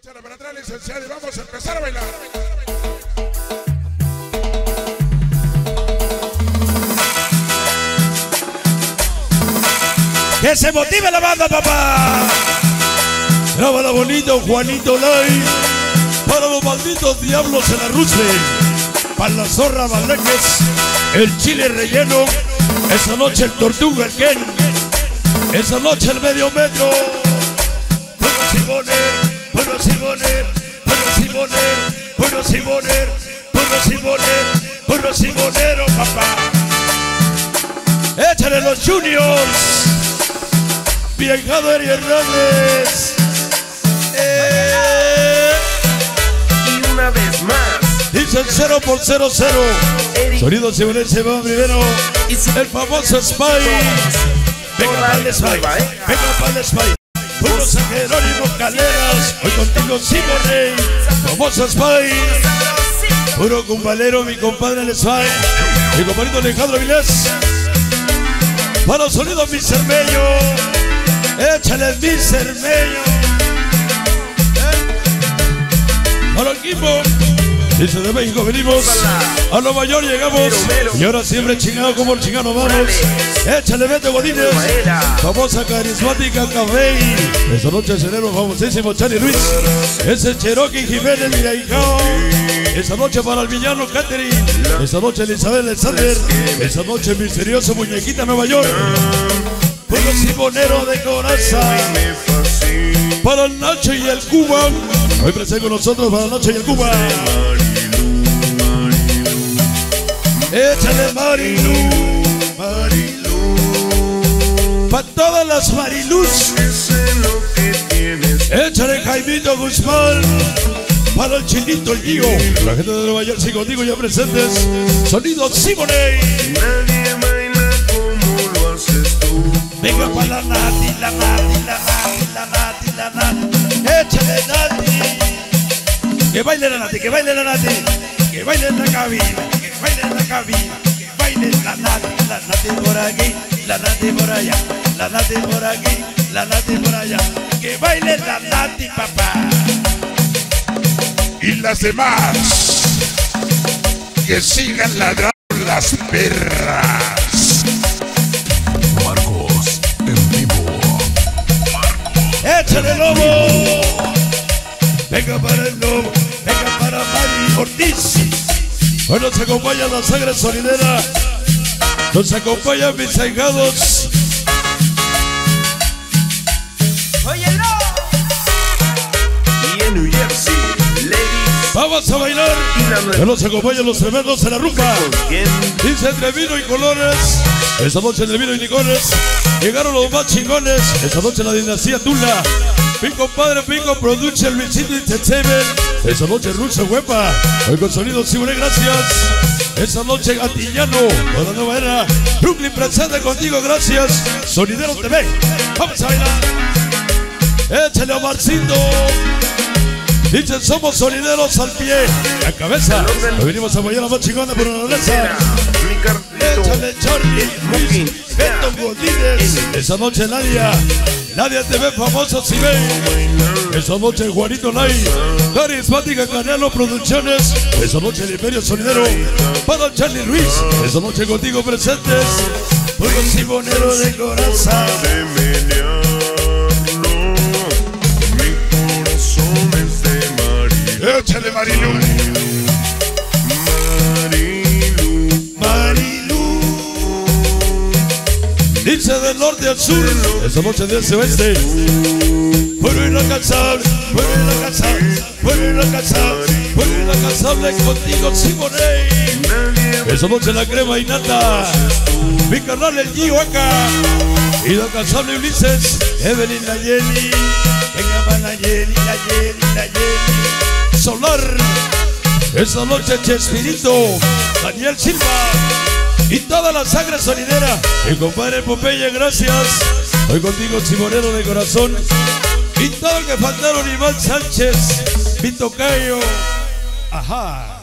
Échale para atrás, licenciado, y vamos a empezar a bailar. ¡Que se motive la banda, papá! Grábala bonito, Juanito Lai. Para los malditos diablos en la Roosevelt. Para la zorra Baleques, el chile relleno. Esa noche el Tortuga, el Ken. Esa noche el medio metro. Bueno Simoner, bueno Simoner, bueno Simoner, bueno Simoner, bueno Simoner, bueno Simonero, papá. Échale los Juniors. Viejado Eri Hernández. Y una vez más Dicen 0 por 0, 0. Sonido Simonense va primero. El famoso Spy. Venga para el Spy. Venga para el Spy. Puro San Jerónimo Caleras. Hoy contigo Simoney. Famoso Spy. Puro cumbalero, mi compadre el Spy. Mi compadrito Alejandro Vilés. Para los sonidos mi Cermello. Échale mi Cermello. Para el equipo. Dice de México venimos, a Nueva York llegamos, y ahora siempre chingado como el chingano vamos. Échale Beto Godínez, famosa carismática Café. Esta noche celebro famosísimo Charlie Luis. Ese Cherokee Jiménez Miraicao. Esta noche para el villano Catherine. Esta noche Elizabeth Alexander. Esta noche misterioso Muñequita Nueva York. Puro Simonero de corazón. Para el Nacho y el Cuba. Hoy presente con nosotros para el Nacho y el Cuba. Échale Marilu, Marilu. Pa' todas las Mariluz. Échale Jaimito Guzmán. Para el Chinito, el Gio. La gente de Nueva York, sí, contigo ya presentes. Sonido Simoney. nadie baila como lo haces tú. Venga pa' la Nati, la Nati, la Nati, la Nati, la Nati. Échale Nati. Que baile la Nati, que baile la Nati. Que baile en la cabina, que baile en la cabina. Que baile la Nati por aquí, la Nati por allá. La Nati por aquí, la Nati por allá. Que baile la Nati, papá. Y las demás, que sigan ladrando las perras. Marcos en vivo. ¡Échale Lobo! Venga para el Lobo, venga para Mari Ortiz. Hoy nos acompaña la sangre sonidera. Nos acompañan mis ahijados. Óyelo. Y en New Jersey, ladies, Vamos a bailar. Que nos acompañan los tremendos en la rumba. Dice entre vino y colores. Esta noche entre vino y licores. Llegaron los más chingones. Esta noche la dinastía Tula. Mi compadre Pico produce el Luisito Entertainment. Esta noche Russo Huepa. Hoy con sonido Simone, gracias. Esta noche Gatillano, por la nueva era. Brooklyn presente contigo, gracias. Sonidero TV. Vamos a bailar. Échale a Marcito. Dicen somos sonideros al pie, la cabeza. Hoy venimos a apoyar a la más chingona por una nobleza. Échale Charlie, Luis, Beto Godínez. Esa noche Nadia TV famosa Cibey. Esa noche Juanito Lai, carismática Canelo Producciones. Esa noche el Imperio Sonidero para Charlie Luis. Esa noche contigo presentes. Puro Simonero de corazón. Échale Marilu. Marilu. Dice del norte al sur. Esa noche del este oeste. Pueblo inalcanzable, pueblo inalcanzable, pueblo inalcanzable, pueblo inalcanzable contigo Simoney. Esa noche la crema y nata. Mi carnal el Gio acá. Inalcanzable Ulises. Evelyn Nayeli. Venga para Nayeli, Nayeli, Nayeli. Solar. Esa noche Chespirito. Daniel Silva. Y toda la sangre sonidera. Mi compadre Popeye, gracias. Hoy contigo Simonero de corazón. Y todo el que faltaron Iván Sánchez. Mi tocayo. Ajá.